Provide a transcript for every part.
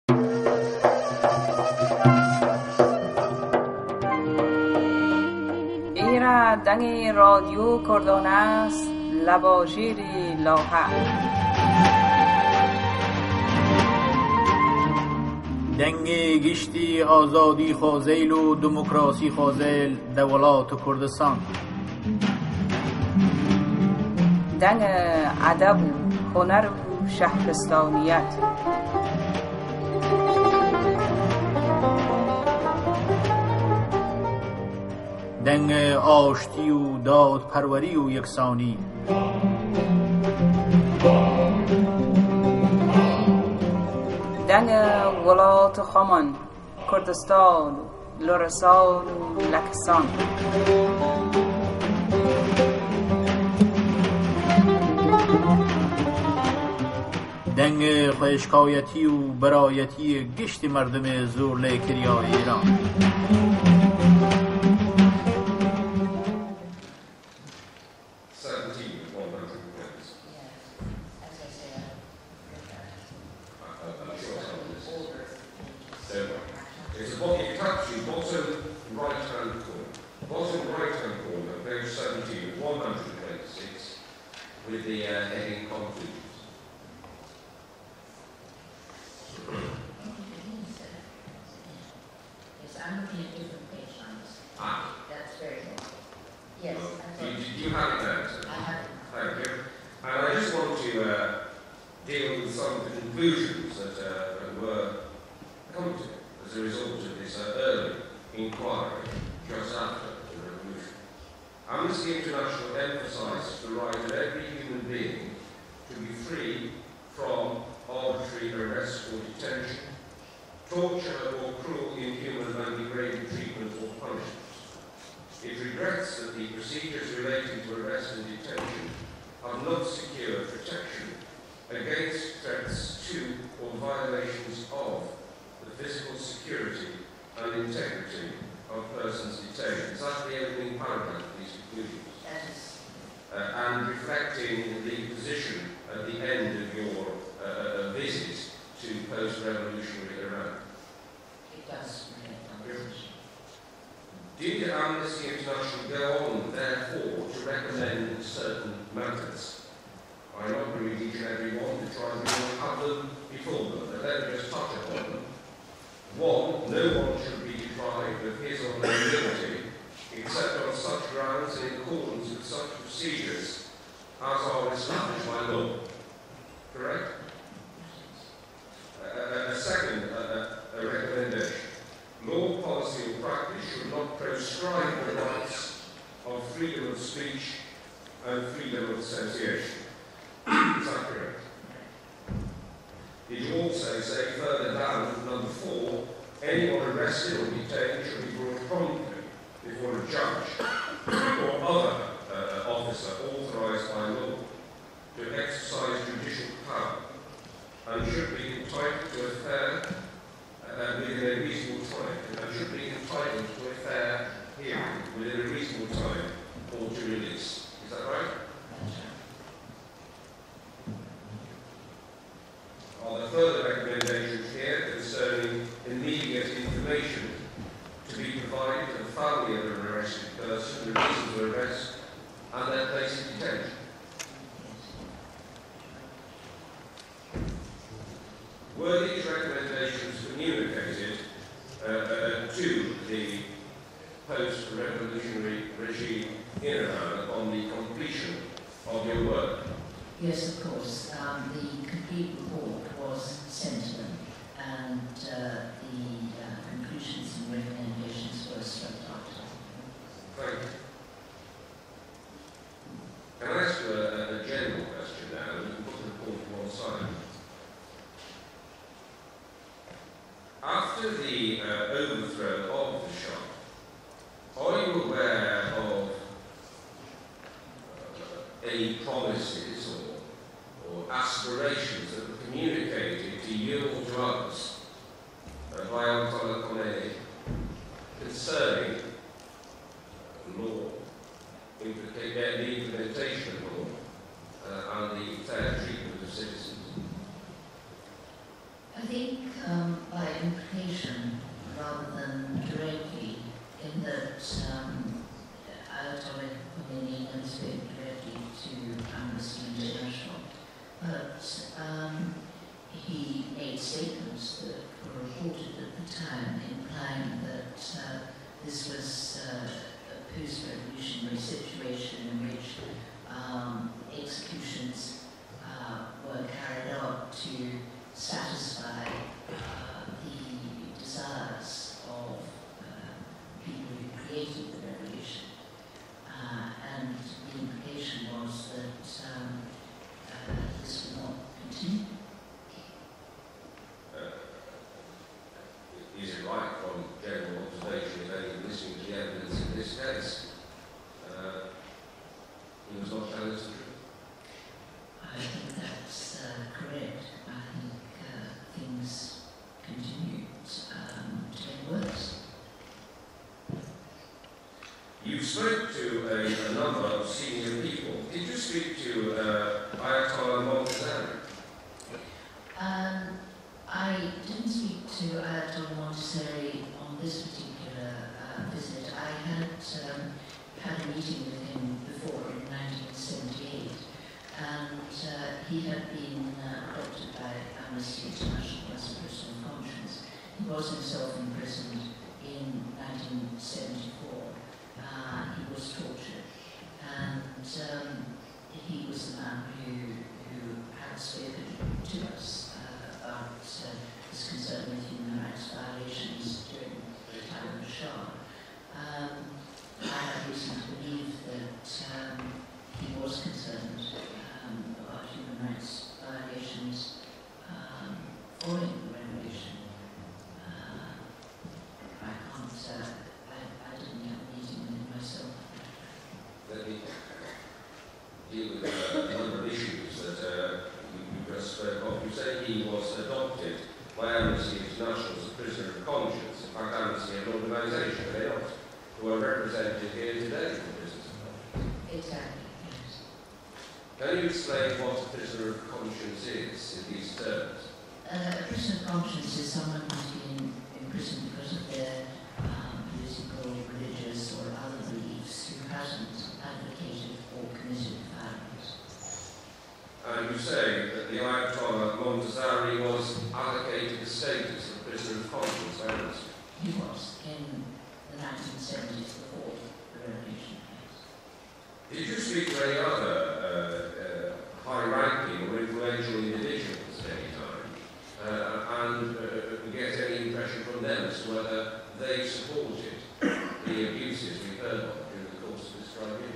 ایره دنگ رادیو کردانه است لباژیری لاحه دنگ گشتی آزادی خوازیل و دموکراسی خوازیل دولات کردستان دنگ ادب و هنر و شهرستانیت دنگ آشتی و دادپروری و یکسانی دنگ ولات خمان کردستان لرستان و لکستان دنگ خشکایتی و برایتی گشت مردم زورله کریای ایران It's a if you touch the bottom right-hand corner, page 17, 126, with the heading conclusions. Yes, I'm looking at different page numbers. Ah. That's very good. Yes. Do you have it there? I have it. Thank you. And I just want to deal with some of the conclusions that were come to as a result of this early inquiry just after the revolution. Amnesty International emphasises the right of every human being to be free from arbitrary arrest or detention, torture or cruel, inhuman and degrading treatment or punishment. It regrets that the procedures relating to arrest and detention have not secured protection against threats to or violations of the physical security and integrity of persons detained. Is that the opening paragraph of these conclusions? That is. And reflecting the position at the end of your visit to post-revolutionary Iran. It does reflect on the position. Did Amnesty International go on, therefore, to recommend certain matters? I'm not going to read each and every one, the tribunal have them before them, but let me just touch upon them. One, no one should be deprived of his or her liberty except on such grounds in accordance with such procedures as are established by law. Correct? A second recommendation. Law, policy or practice should not proscribe the rights of freedom of speech and freedom of association. Is that correct? Did you also say further down, number 4, anyone arrested or detained should be brought promptly before a judge or other officer authorised by law to exercise judicial power and should be entitled to a fair within a reasonable time and should be entitled to a fair hearing within a reasonable time or to release. Is that right? Are there further recommendations here concerning immediate information to be provided to the family of an arrested person, the reasons of arrest, and their place of detention? Were these recommendations communicated to the post-revolutionary regime in Iran upon the completion of your work? Yes, of course. The complete report was sent to them, and the conclusions and recommendations were struck after. Thank you. Can I ask you a general question now, and we can put the report to one side? After the overthrow of the Shah, are you aware of any promises or aspirations that were communicated to you or to others by Ayatollah Khomeini concerning law, the implementation of law, and the fair treatment of citizens? I think think by implication rather than directly, in that Ayatollah Khomeini never spoke directly to Amnesty International, but he made statements that were reported at the time implying that this was a post-revolutionary situation in which executions were carried out to satisfy the desires of people who created the revolution. And the implication was that this would not continue. Is it right from general observation, if only listening to the evidence in this case, he was not telling us the truth? I think that's correct. I think things continued to get worse. You spoke to a number of senior people. Did you speak to Ayatollah Montazeri? I didn't speak to Ayatollah Montazeri on this particular visit. I had a meeting with him before in 1978, and he had been adopted by Amnesty International as a person of conscience. He was himself imprisoned in 1974. He was tortured, and he was the man who had spoken to us about his concern with human rights violations during the time of the Shah. I have reason to believe that he was concerned about human rights violations following the revolution. I didn't have a meeting with him myself. Let me deal with a number of issues that you just spoke of. You say he was adopted by Amnesty International as a prisoner of conscience. In fact, Amnesty is an organisation, they not, who are represented here today for prisoners of conscience. Exactly, yes. Can you explain what a prisoner of conscience is in these terms? A prisoner of conscience is someone who's been imprisoned because of their political, religious, or other beliefs who hasn't advocated or committed violence. You say that the Ayatollah Montazeri was allocated the status of prisoner of conscience by Amnesty. He was in the 1970s before the revolution. Did you speak to any other high-ranking or influential individuals at any time and get any impression from them as to whether they supported the abuses we've heard of during the course of this tribunal?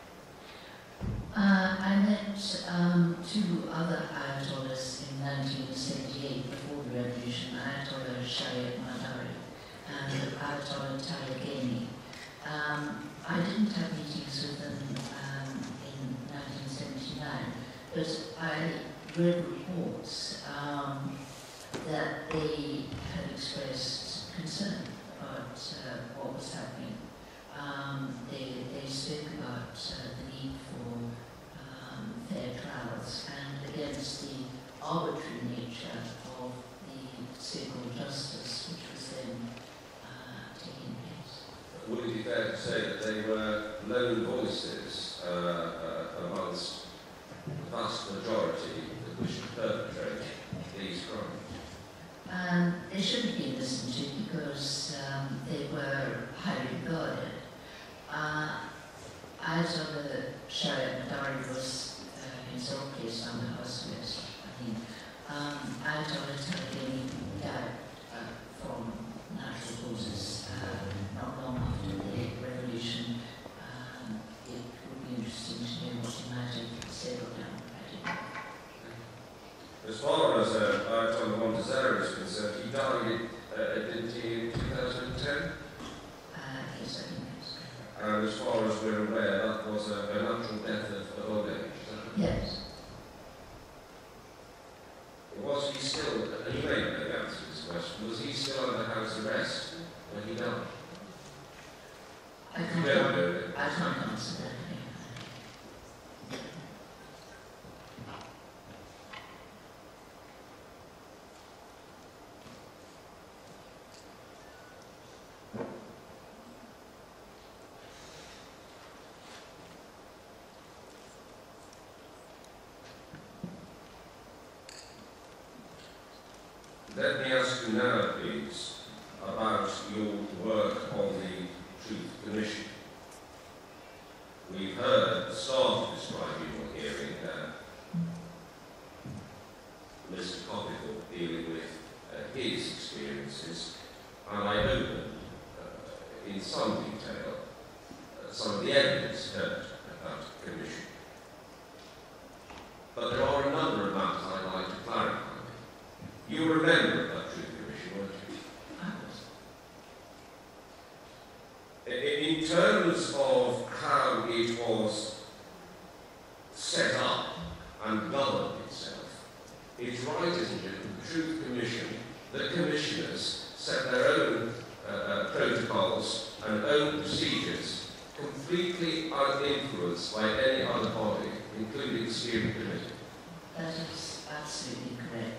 I met two other Ayatollahs in 1978 before the revolution, Ayatollah Shariat Madari and Ayatollah Talegheni. I didn't have meetings with them in 1979, but I read reports that they had expressed concern about what was happening. They spoke about the need for fair trials and against the arbitrary nature of the so-called justice which was then taking place. Would it be fair to say that they were lone voices amongst the vast majority that wish to perpetrate these crimes? They shouldn't be listened to because they were highly regarded. Ayatollah Shariat Madari was himself placed under house arrest. Ayatollah Talegheni died from natural causes not long after the revolution. It would be interesting to know what he might have said or done. As far as Ayatollah Montazeri is concerned, he died in 2010? Yes, I think that's correct. And as far as we're aware, that was a natural death of old age. Yes. Was he still, and you may know the answer to this question, was he still under house arrest when he died? I can't answer that. let me ask you now, please, about your work on the Truth Commission. We've heard at the start of this tribunal hearing Mr. Coppicle dealing with his experiences, and I opened in some detail some of the evidence heard about the Commission. But there are a number of matters I'd like to clarify. You were a member of that Truth Commission, weren't you? In terms of how it was set up and governed itself, it's right, isn't it, that the Truth Commission, the commissioners set their own protocols and own procedures, completely uninfluenced by any other body, including the steering committee. That is absolutely correct.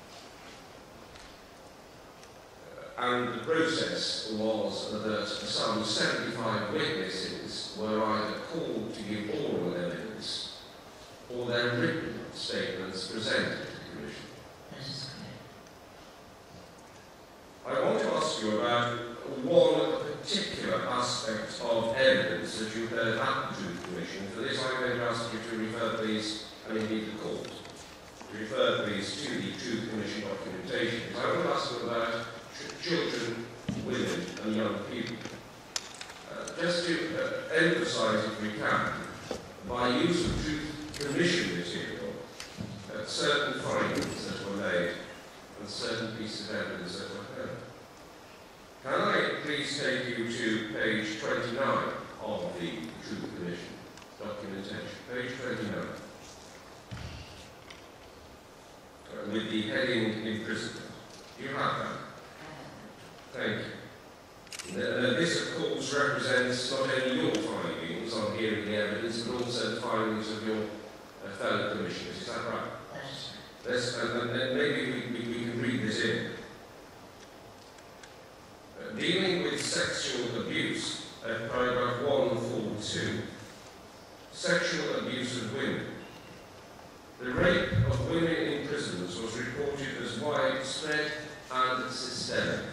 And the process was that some 75 witnesses were either called to give oral evidence or their written statements presented to the Commission. That is correct. I want to ask you about one particular aspect of evidence that you heard at the Truth Commission. For this, I'm going to ask you to refer, please, and indeed the court, to refer, please, to the Truth Commission documentation. I want to ask you about children, women, and young people. Just to emphasise, if we can, by use of Truth Commission material, certain findings that were made and certain pieces of evidence that were heard. Can I please take you to page 29 of the Truth Commission documentation? Page 29. With the heading imprisonment. Do you have that? Thank you. This, of course, represents not only your findings on hearing the evidence, but also the findings of your fellow commissioners. Is that right? Yes. And maybe we can read this in. Dealing with sexual abuse, at paragraph 142, sexual abuse of women. The rape of women in prisons was reported as widespread and systemic.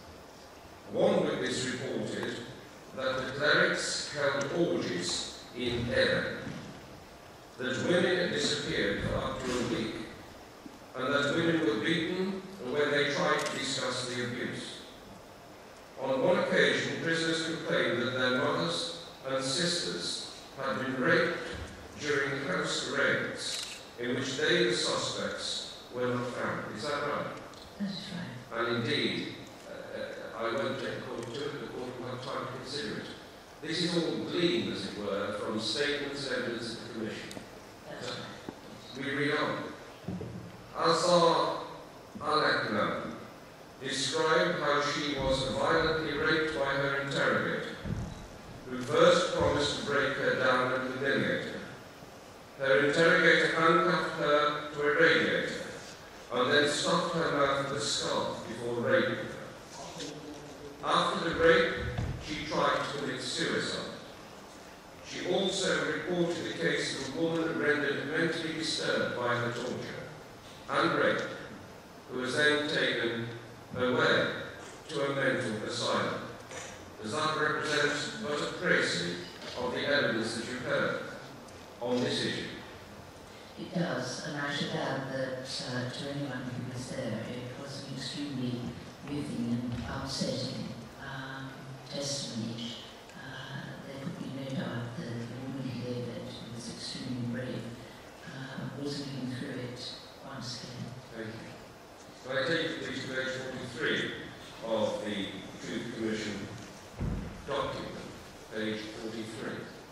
One witness reported that the clerics held orgies in heaven, that women disappeared for up to a week, and that women were beaten when they tried to discuss the abuse. On one occasion, prisoners complained that their mothers and sisters had been raped during house raids in which they, the suspects, were not found. Is that right? That is right. And indeed, I won't take the court to it, the court will have time to consider it. This is all gleaned, as it were, from statements and evidence of the Commission. That's right. We read on. Azar al-Aknam described how she was violently raped by her interrogator, who first promised to break her down and humiliate her. Her interrogator handcuffed her to a radiator and then stuffed her mouth with a scarf before raping her. After the rape, she tried to commit suicide. She also reported the case of a woman rendered mentally disturbed by her torture and rape, who was then taken away to a mental asylum. Does that represent but a précis of the evidence that you heard on this issue? It does, and I should add that to anyone who was there, it was an extremely moving and upsetting testimony. There could be no doubt that the woman who gave it, who was extremely brave, was living through it once again. Thank you. Can I take you please to page 43 of the Truth Commission document, page 43.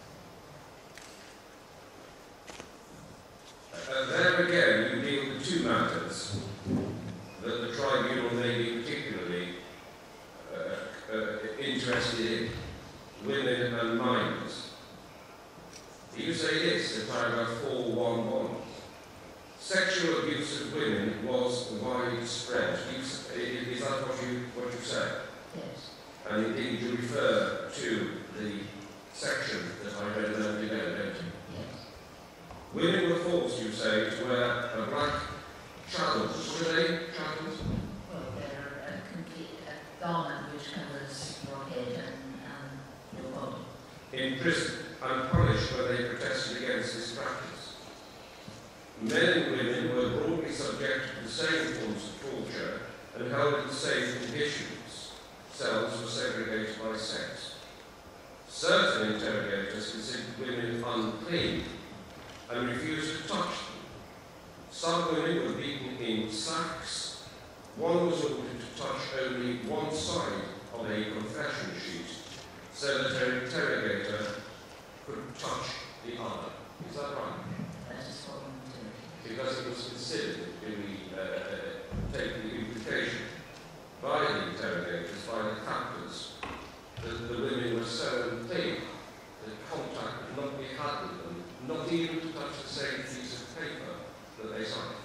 There again, you deal with two matters that the tribunal may be particularly interested in, women and minors. You say this in paragraph 411. Sexual abuse of women was widespread. Is that what you say? Yes. And indeed you refer to the section that I read a moment ago, don't you? Yes. Women were forced, you say, to wear a black shadows. Were they shadows? prison and punished when they protested against this practice. Men and women were broadly subjected to the same forms of torture and held in the same conditions. Cells were segregated by sex. Certain interrogators considered women unclean and refused to touch them. Some women were beaten in sacks. One was ordered to touch only one side of a confession sheet so that her interrogator could touch the other. Is that right? That is what I'm doing. Because it was considered taking the implication by the interrogators, by the captors, that the women were so unclean that contact could not be had with them, not even to touch the same piece of paper that they signed.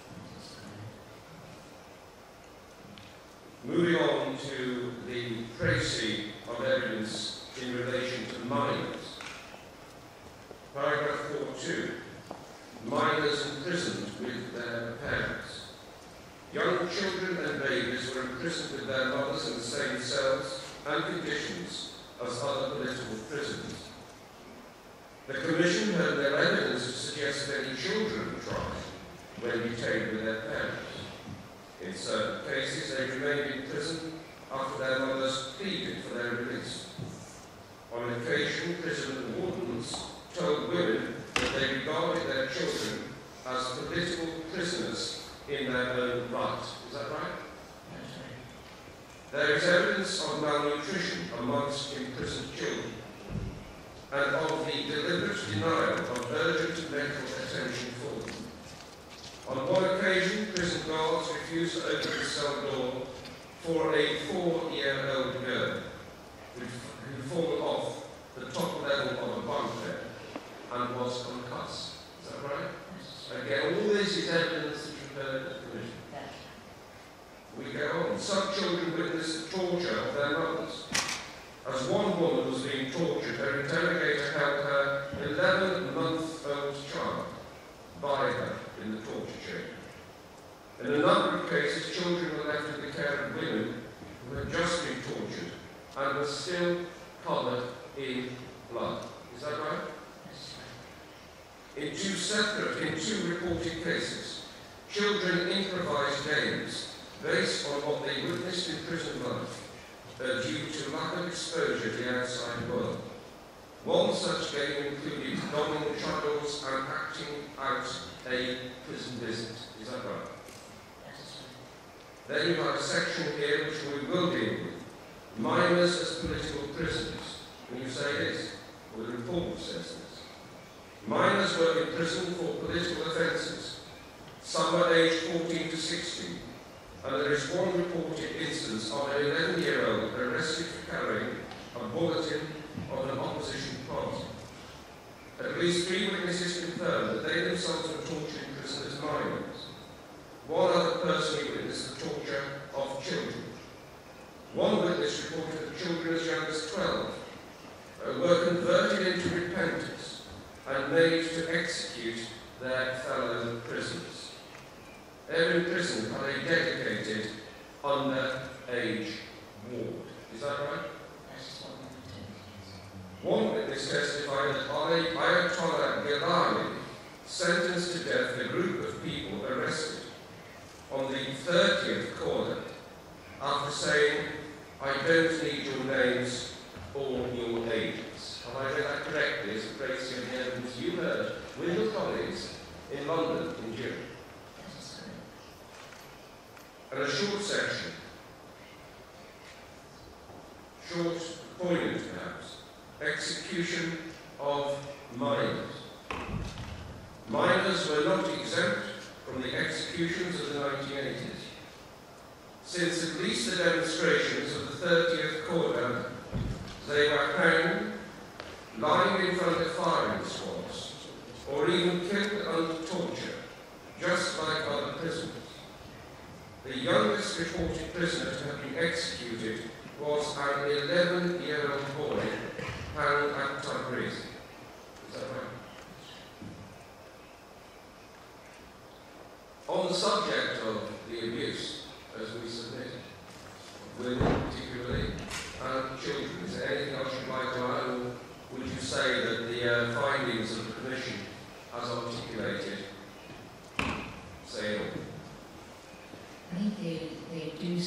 Moving on to the précis of evidence in relation to minors. Paragraph 4.2. Minors imprisoned with their parents. Young children and babies were imprisoned with their mothers in the same cells and conditions as other political prisoners. The Commission heard no evidence to suggest that any children were tried when detained with their parents. In certain cases, they remained in prison after their mothers pleaded for their release. On occasion, prison wardens told women that they regarded their children as political prisoners in their own right. Is that right? There is evidence of malnutrition amongst imprisoned children and of the deliberate denial of urgent medical attention for them. On one occasion, prison guards refused to open the cell door for a 4-year-old girl who had fallen off the top level of a bunk bed and was concussed. Is that right? Again, all this is evidence that you've heard at the Commission. We go on. Some children witnessed the torture of their mothers. As one woman was being tortured, her interrogator held her 11-month-old child by her in the torture chamber. In a number of cases, children were left in the care of women who had just been tortured and were still covered in blood. Is that right? In two reported cases, children improvised games based on what they witnessed in prison life due to lack of exposure to the outside world. One such game included donning shadows and acting out a prison visit. Is that right? Then you have a section here which we will deal with. Minors as political prisoners. When you say this, well, the report says this. Minors were imprisoned for political offences. Some were aged 14 to 16. And there is one reported instance of an 11-year-old arrested for carrying a bulletin of an opposition party. At least 3 witnesses confirmed that they themselves were tortured in prison as minors. One other personally witnessed the torture of children. One witness reported that children as young as 12 were converted into repentance and made to execute their fellow prisoners. Their imprisonment had a dedicated underage ward. Is that right? One witness testified that Ayatollah Gilani sentenced to death a group of people arrested on the 30th corner after saying, "I don't need your names or your ages." Have I read that correctly? As a précis of the evidence you heard with your colleagues in London in June. And a short section, short, poignant perhaps, execution of minors. Minors were not exempt from the executions of the 1980s. Since at least the demonstrations of the 30th Cordon, they were hanged, lying in front of firing squads, or even killed under torture, just like other prisoners. The youngest reported prisoner to have been executed was an 11-year-old boy hanged at Tabriz. Is that right? On the subject of the abuse, as we submit, women particularly, and children, is there anything else you'd like to add, or would you say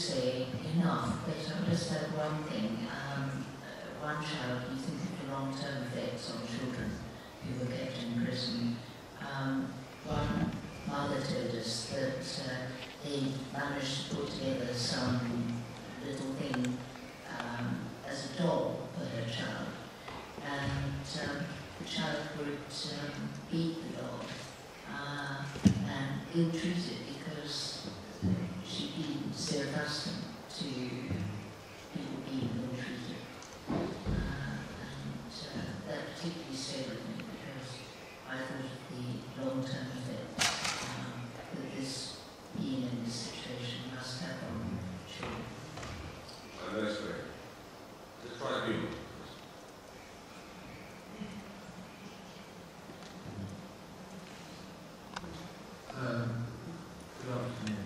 say enough, but I would just add one thing. One child, you think of the long-term effects on children who were kept in prison. One mother told us that they managed to put together some little thing as a doll for her child, and the child would beat the doll and ill-treat it because she'd been so accustomed to people being ill-treated. That particularly stayed with me because I thought of the long-term effects that this being in this situation must have on children. And that's great. The tribunal. Good afternoon.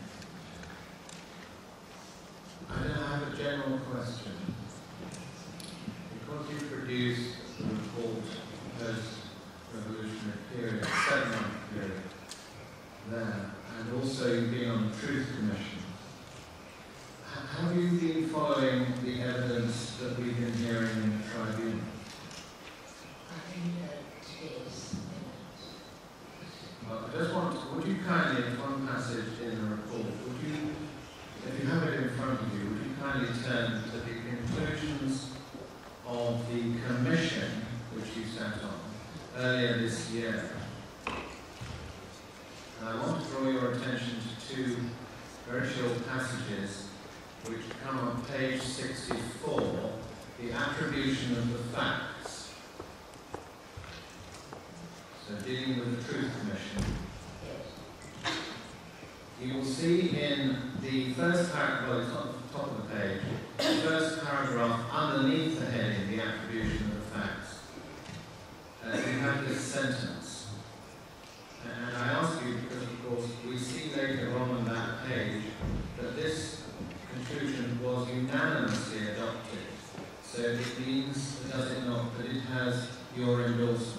I have a general question. Because you produced the report post-revolutionary period, 7-month period there, and also you've been on the Truth Commission, have you been following the evidence that we've been hearing in the tribunal? I think today's evidence. Well, I just want to, would you kindly, in one passage in the report, would you, if you have it in front of you, would you kindly turn to the conclusions of the commission which you sat on earlier this year? And I want to draw your attention to two very short passages which come on page 64, the attribution of the facts. So dealing with the Truth Commission. You will see in the first paragraph, well, it's not at the top of the page, the first paragraph underneath the heading, the attribution of the facts. You have this sentence. And I ask you because, of course, we see later on that page that this conclusion was unanimously adopted. So it means, does it not, that it has your endorsement.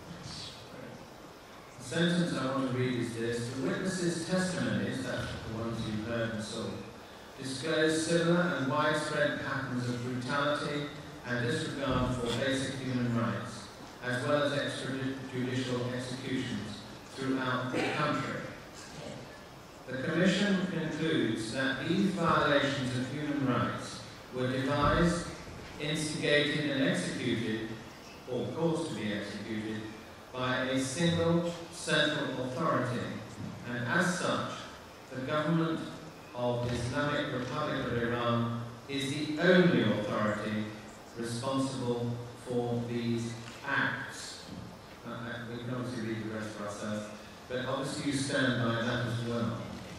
The sentence I want to read is this: the witnesses' testimonies, that's the ones you've heard and saw, disclose similar and widespread patterns of brutality and disregard for basic human rights, as well as extrajudicial executions throughout the country. The Commission concludes that these violations of human rights were devised, instigated and executed, or caused to be executed, by a single central authority, and as such, the government of the Islamic Republic of Iran is the only authority responsible for these acts. We can obviously read the rest for ourselves, but obviously you stand by that as well.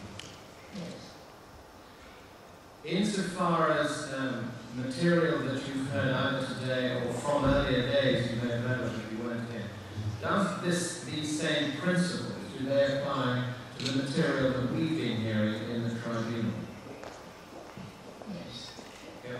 Insofar as material that you've heard either today or from earlier days, you may have heard of if you weren't here, does these same principles, do they apply to the material that we've been hearing in the tribunal? Yes. Yeah.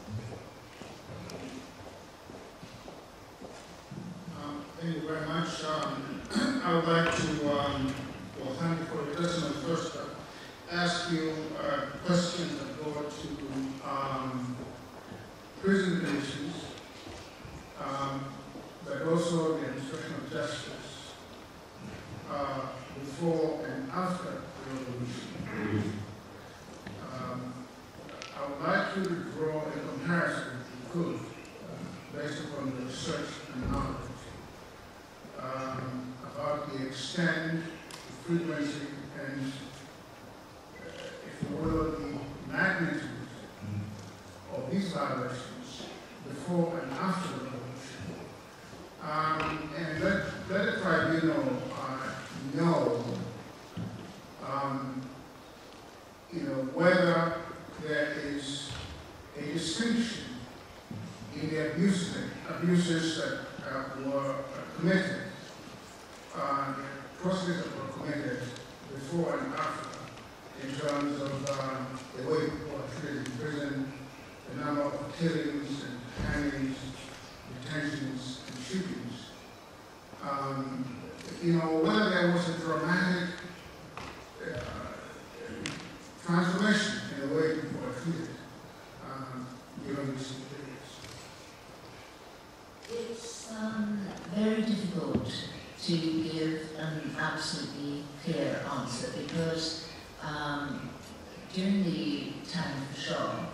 Thank you very much. I would like to, well, thank you for your testimony first. Ask you a question that go to prison conditions, but also the administration of justice before and after the revolution. I would like you to draw a comparison, if you could, based upon the research and knowledge, about the extent, the frequency, and if you will, the magnitude of these violations before and after the revolution. And let the tribunal know, whether there is a distinction in the abuses that were committed, the atrocities that were committed before and after, in terms of the way people are treated in prison, the number of killings and hangings, detentions and shootings. Whether there was a dramatic transformation in the way people are time of the Shah,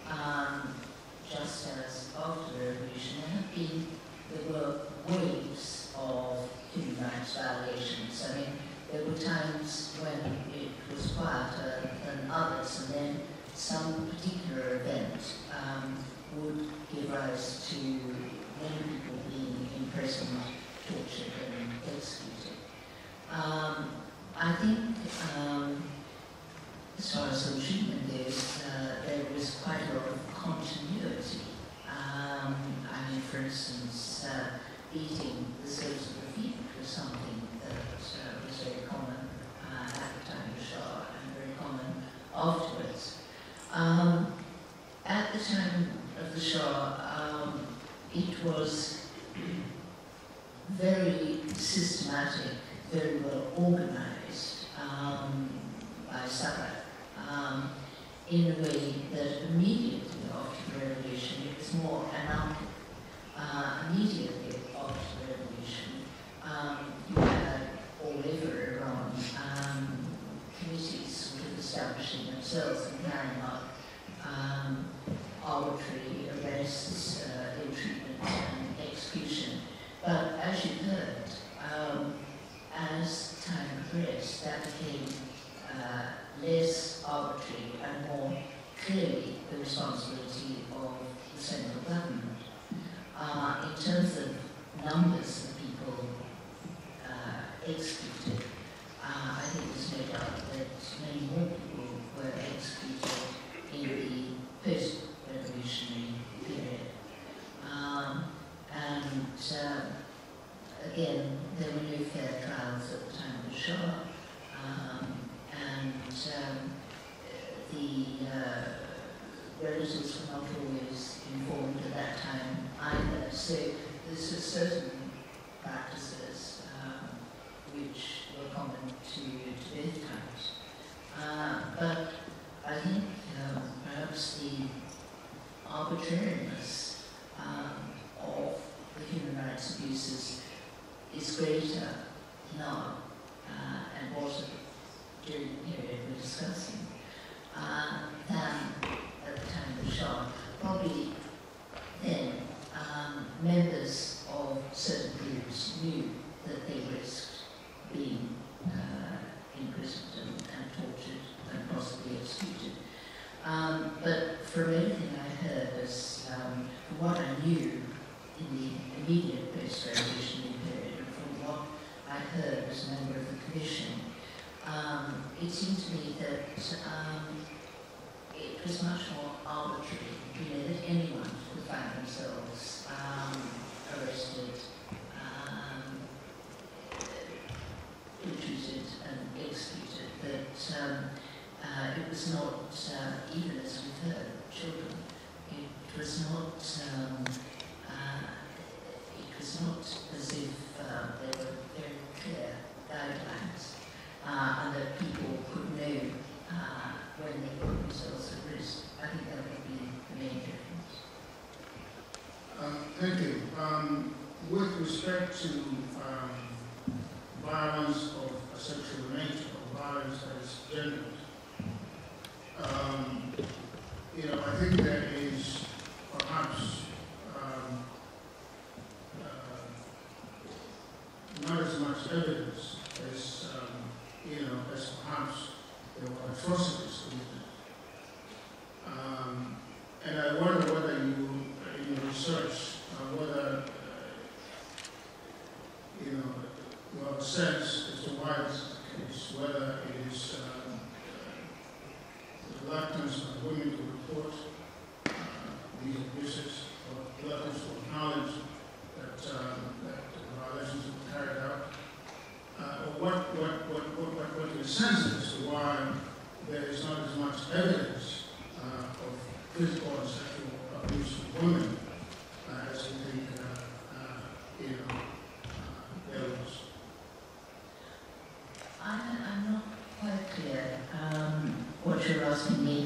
just as after the revolution, there were waves of human rights violations. I mean, there were times when it was quieter than others, and then some particular event would give rise to many people being imprisoned, tortured, and executed. I think, as far as the treatment goes, there was quite a lot of continuity. I mean, for instance, eating the soles of the feet was something that was very common at the time of the Shah and very common afterwards. At the time of the Shah, it was very systematic, very well organized by Sabat, in a way that immediately after the revolution, it was more anarchic. Immediately after the revolution, you had all over Iran committees sort of establishing themselves and carrying out arbitrary arrests, ill-treatment and execution. But as you heard, as time progressed, that became less arbitrary and more clearly the responsibility of the central government. In terms of numbers of people executed, I think there's no doubt that many more people were executed in the post-revolutionary period. Again, there were no fair trials at the time of the Shah, the relatives were not always informed at that time either. So this was certain practices which were common to both times. But I think perhaps the arbitrariness of the human rights abuses is greater now and was during the period we're discussing than at the time of the Shah. Probably then members of certain groups knew that they risked being imprisoned and tortured and possibly executed. But from everything I heard, from what I knew in the immediate post-revolutionary period, and from what I heard as a member of the commission, it seemed to me that it was much more arbitrary, that anyone could find themselves arrested, treated and executed, that it was not, even as we've heard, children, it was not as if there were very clear guidelines and that people could know when they put themselves at risk. I think that would be the main difference. Thank you. With respect to violence of a sexual nature, or violence that is gendered, I think there is perhaps not as much evidence as as perhaps there were atrocities committed. And I wonder whether you, in your research, whether you have a sense as to why this is the case, whether it is the reluctance of women to report these abuses, or reluctance to acknowledge that the violations were carried out, or what your sense is as to why there is not as much evidence of physical and sexual abuse of women as we think there was. I'm not quite clear what you're asking me.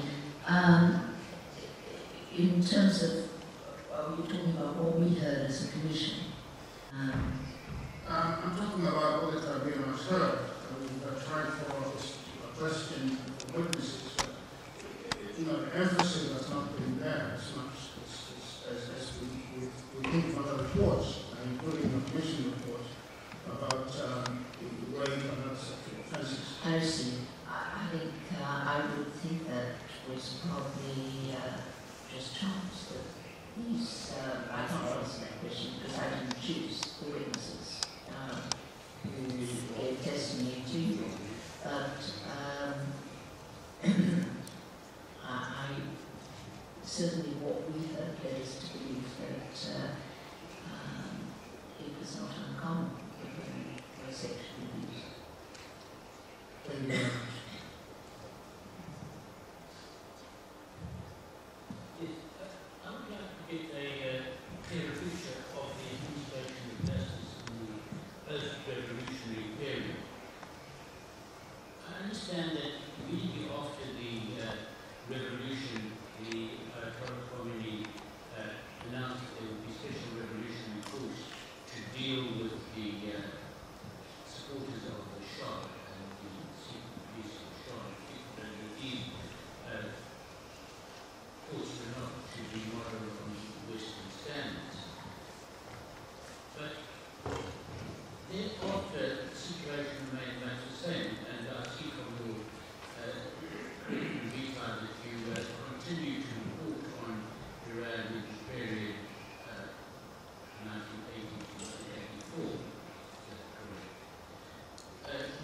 In terms of, are you talking about what we heard as a commission? I'm talking about what the tribunals heard. We've tried for a question for witnesses. the emphasis has not been there as much as we think of other reports, including the commission report about the rape and other sexual offences. I see. I think I would think that was probably just chance that these, I can't answer that question because I didn't choose the witnesses who gave testimony to you. But I certainly what we heard led us to believe that it was not uncommon for women who were sexually abused. I would like to get a clearer picture of the administration of justice in the post-revolutionary period. I understand that immediately after the revolution, the Toronto Community announced that there would be special revolutionary courts to deal with the supporters of the Shah and the secret police of the Shah, and that these courts were not to be modeled on Western standards. But thereafter, the situation remained much the same, and I see from your review time that you continue to report on Iran in the period 1980 to 1984. Is that correct?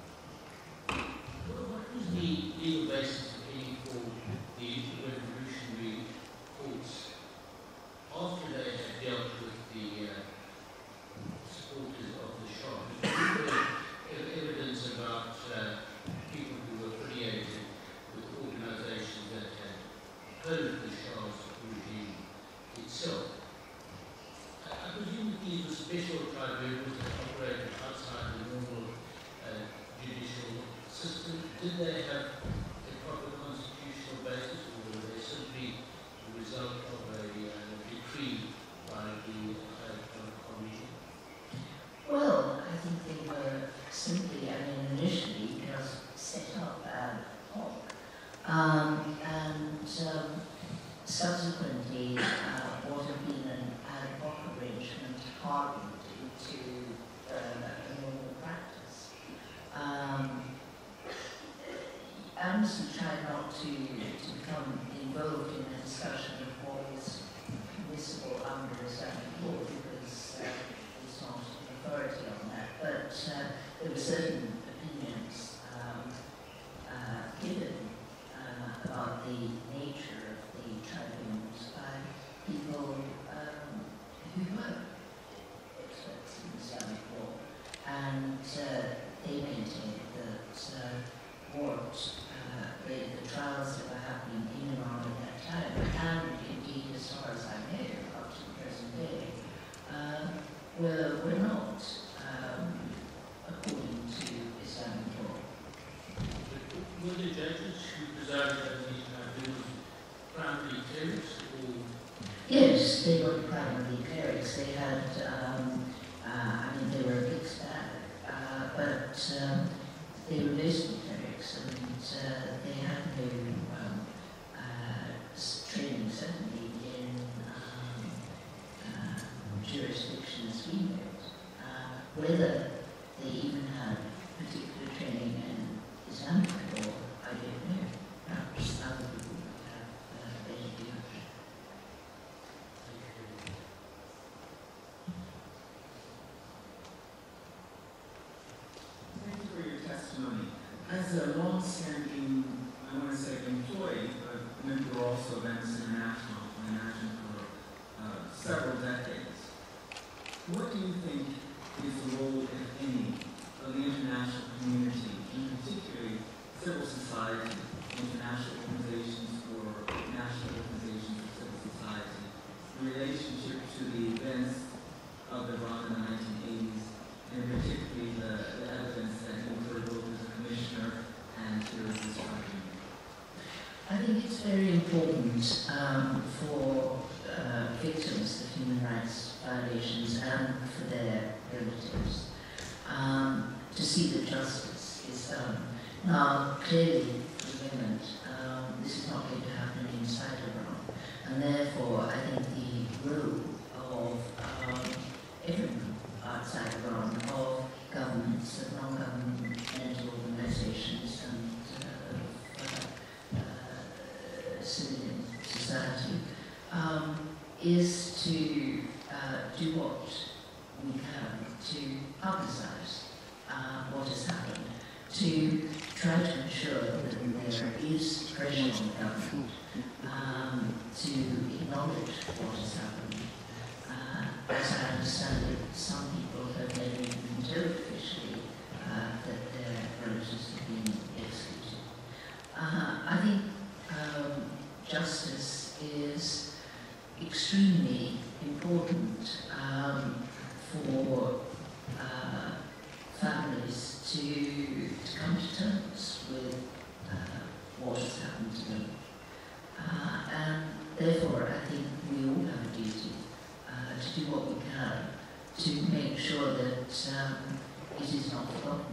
What was the legal basis for the revolutionary courts after they had dealt with the supporters of the Shah? Because there was evidence about people who were affiliated with organizations that had opposed the Shah's regime itself. I presume that these were special tribunals that operated outside the normal judicial system. Did they have a proper constitutional basis, or were they simply the result of a decree by the Commission? Well, I think they were simply, initially just set up ad hoc. And subsequently, what had been an ad hoc arrangement hardened into a normal practice. Amnesty tried not to become involved in a discussion of what was permissible under Islamic law because it's not an authority on that. But there were certain opinions given about the nature of the tribunals by people who were experts in Islamic law, and they maintained that what the trials that were happening in Iran at that time, and indeed as far as I know up to the present day, were not according to Islamic law. Were the judges who presided over these tribunals primarily clerics, or? Yes, they were primarily clerics. They had, they were a mixed bag, but they were mostly clerics, and they had no training, certainly, in jurisdiction as we know it. Whether they even had particular training in Islamic law, I don't know. Perhaps other people would have better view. Thank you for your testimony. As a long-standing, I want to say employee, but member also of Amnesty International, I imagine for several decades, what do you think is the role, if any, of the international community, in particular civil society, international organizations or national organizations of civil society, in relationship to the events of Iran in the 1980s, and particularly the evidence that you were both as a commissioner and here as this tribunal? I think it's very important for victims of human rights violations and for their relatives to see that justice is done. Now, clearly, for women, this is not going to happen inside Iran. And therefore, I think the role of everyone outside Iran, of governments, of non-governmental organizations, and civilian society, is to do what we can to publicize what has happened, to try to ensure that there is pressure on the government to acknowledge what has happened. As I understand it, some people have never even been told officially that their relatives have been executed. I think justice is extremely important for families to come to terms with what has happened to them. And therefore, I think we all have a duty to do what we can to make sure that it is not forgotten,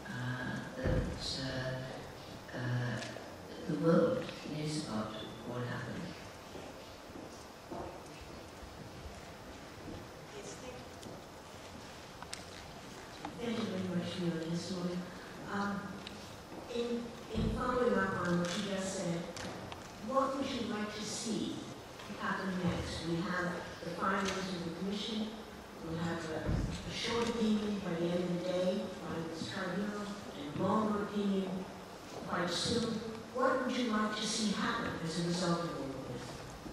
that the world knows about what happened. Thank you very much for your testimony. In following up on what you just said, what would you like to see happen next? We have the findings of the commission, we'll have a short opinion by the end of the day by this tribunal, and longer opinion quite soon. What would you like to see happen as a result of all of this?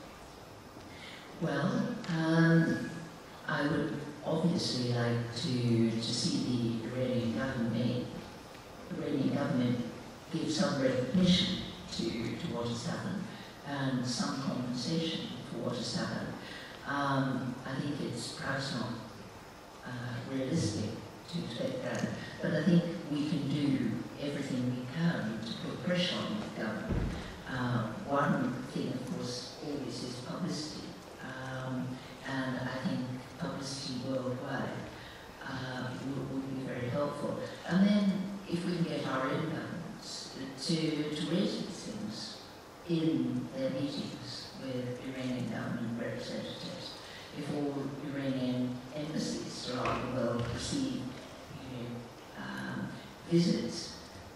Well, I would obviously like to see the Iranian government give some recognition to what has happened and some compensation for what has happened. I think it's perhaps not realistic to expect that, but I think we can do everything we can to put pressure on the government. One thing, of course, always is publicity, and I think publicity worldwide would be very helpful. And then if we can get our own governments to raise these things in their meetings with Iranian government representatives, if all Iranian embassies around the world receive visits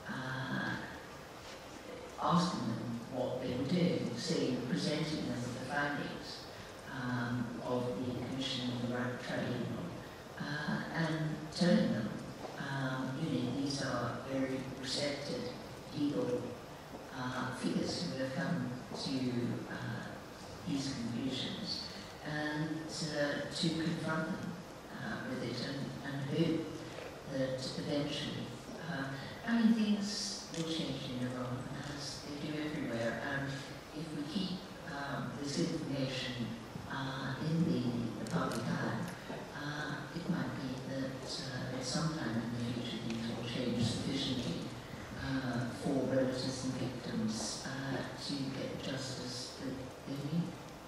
asking them what they were doing, saying, presenting them with the findings of the Commission of the Tribunal, and telling them, these are very respected legal figures who have come to these conclusions, and to confront them with it and hope that eventually, things will change in Iran as they do everywhere, and if we keep this information in the public eye, it might be that at some time in the future things will change sufficiently for relatives and victims to get justice that they need.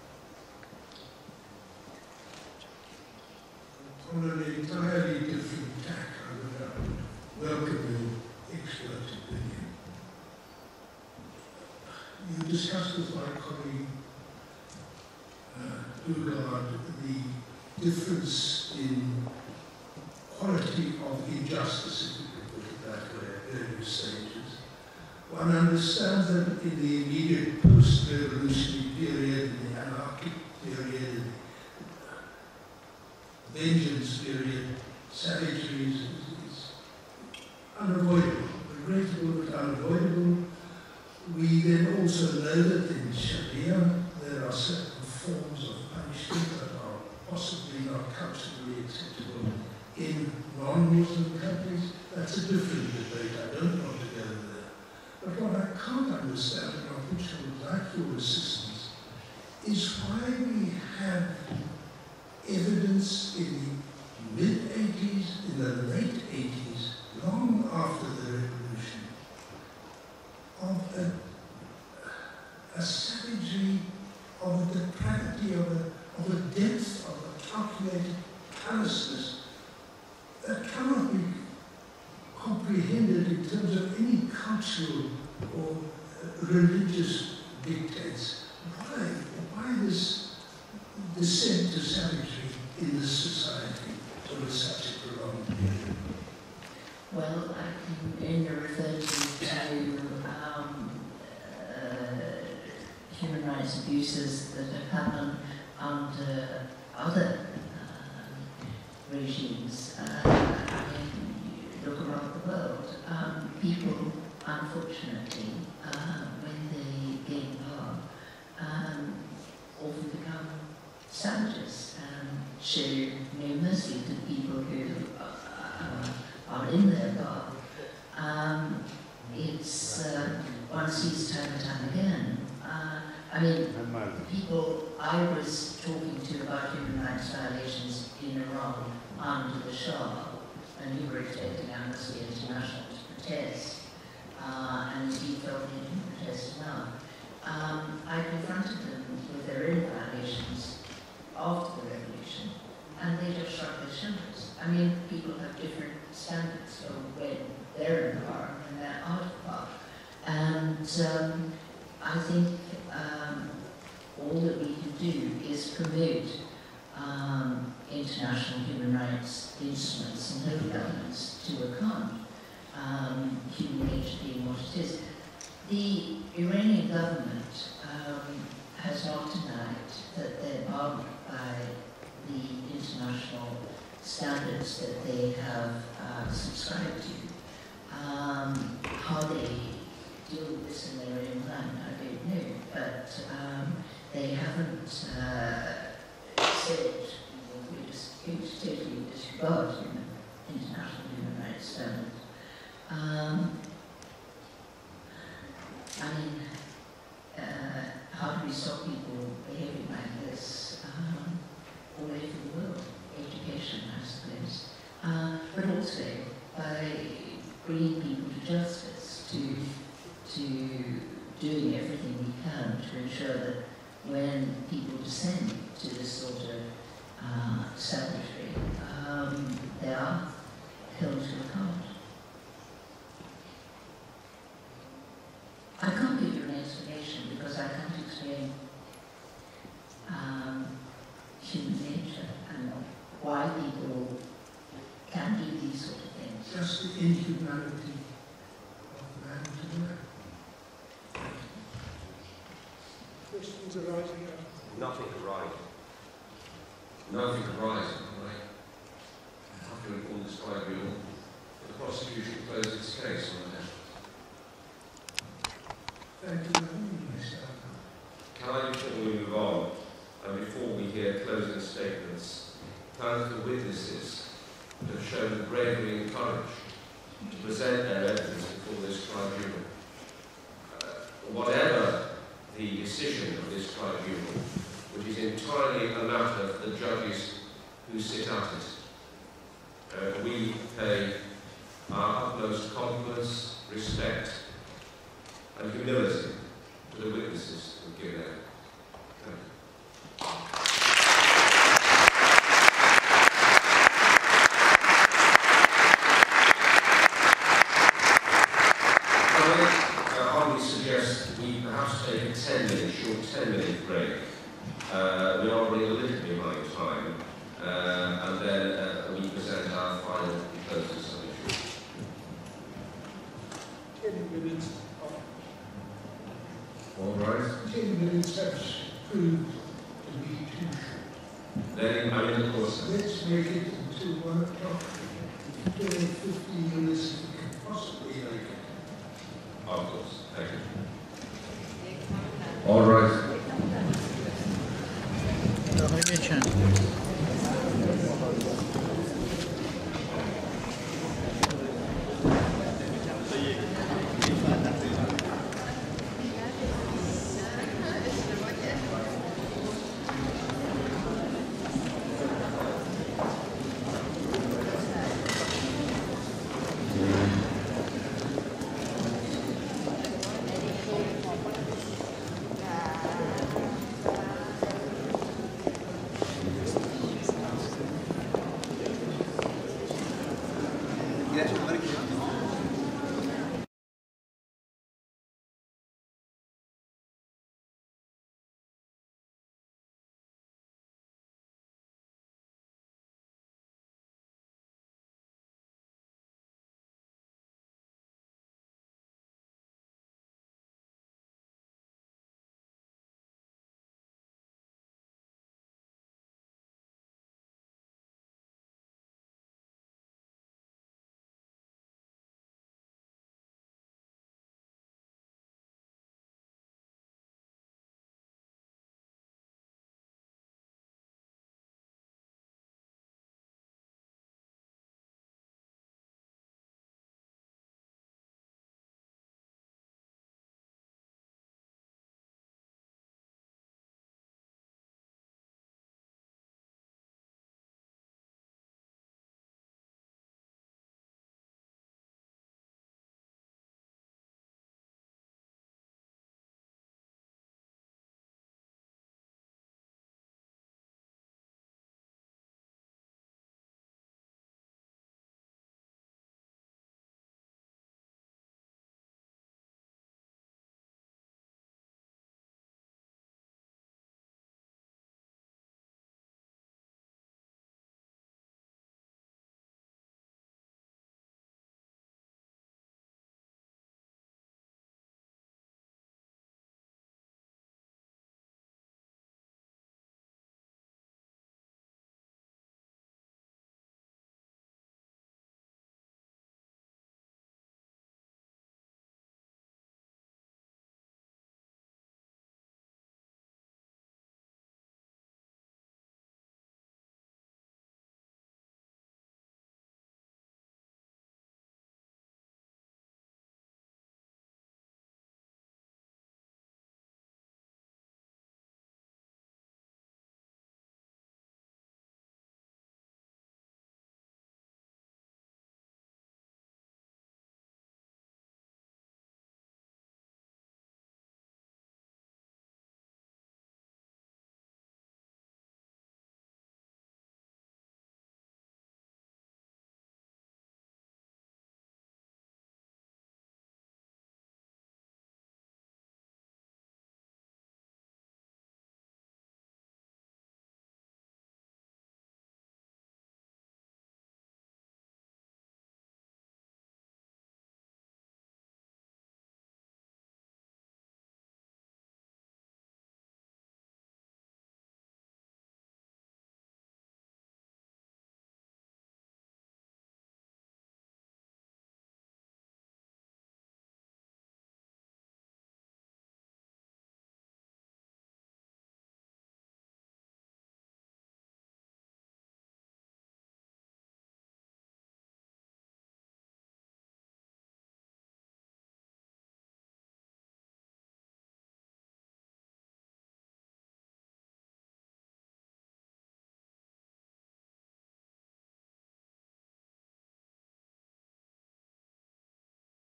On an entirely different tack, I would welcome your expert opinion. You discussed with my colleague Dugard the difference in quality of injustice, if you could put it that way, at early stages. One understands that in the immediate post-revolutionary period, in the anarchic period, vengeance period, savagery is unavoidable, regrettable but unavoidable. We then also know that in Sharia there are certain forms of punishment that are possibly not culturally acceptable in non-Muslim countries. That's a different debate. I don't want to go there. But what I can't understand, and on which I would like your assistance, is why we have evidence in the mid-80s, in the late 80s, long after the revolution, of a savagery, of a depravity, of a depth, of a calculated callousness that cannot be comprehended in terms of any cultural or religious descent to savagery in this society over such a prolonged period? Well, I can only refer to human rights abuses that have happened under other regimes. I mean, you look around the world, people, unfortunately, when they gain power, often become savages and show no mercy to people who are in their power. It's one sees time and time again. I mean, people I was talking to about human rights violations in Iran under the Shah, and who were expecting Amnesty International to protest, and indeed felt they didn't protest enough. I confronted them with their own violations after the revolution, and they just shrugged their shoulders. I mean, people have different standards of when they're in power and when they're out of power. And I think all that we can do is promote international human rights instruments and local governments to account human nature being what it is. The Iranian government has not denied that they're bound by the international standards that they have subscribed to. How they deal with this in their own land, I don't know, but they haven't said we're just going to totally disregard international human rights standards. I mean, how do we stop people behaving like this all over the world? Education, I suppose, but also by bringing people to justice, to doing everything we can to ensure that when people descend to this sort of savagery, they are held to account. I can't give you an explanation because I can't explain human nature and why people can do these sort of things. Just the inhumanity of man to man. Questions arising out of Nothing arising. Nothing arising. After we inform this tribunal, the prosecution closed its case on that. Thank you very much, Mr. Can I, before we move on, and before we hear closing statements, thank the witnesses that have shown the bravery and courage to present their evidence before this tribunal. Whatever the decision of this tribunal, which is entirely a matter for the judges who sit at it, we pay our utmost confidence, respect, and humility to the witnesses who have given evidence. Thank you. I would suggest we perhaps take a 10-minute, short 10-minute break. We are running a little bit behind time, and then we present our final closing submission. 10 minutes. All right. 10 minutes has proved to be too short. Then I'm in the course. Let's make it until 1 o'clock. 15 minutes if we can possibly make it. Of course. Thank you. All right. آقای میچن